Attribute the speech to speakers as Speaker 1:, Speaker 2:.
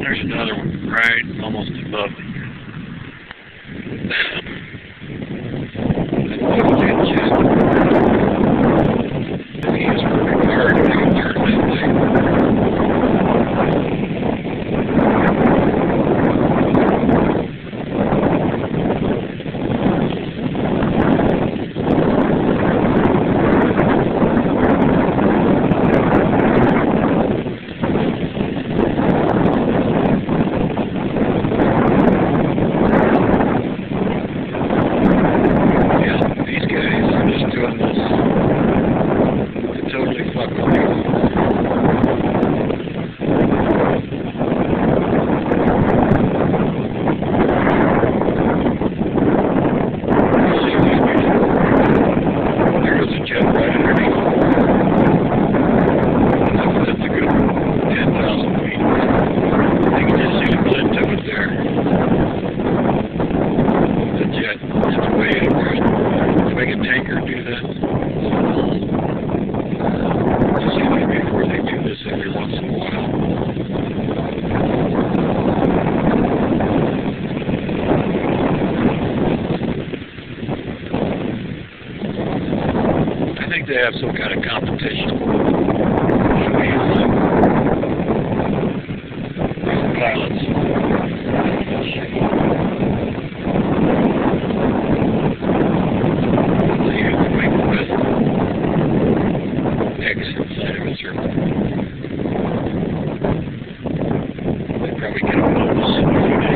Speaker 1: There's another one right almost above it. That's definitely a jet. He is working hard to make it turn that thing. They have some kind of competition. These pilots. See who can make the best X inside of a circle. They probably get a bonus.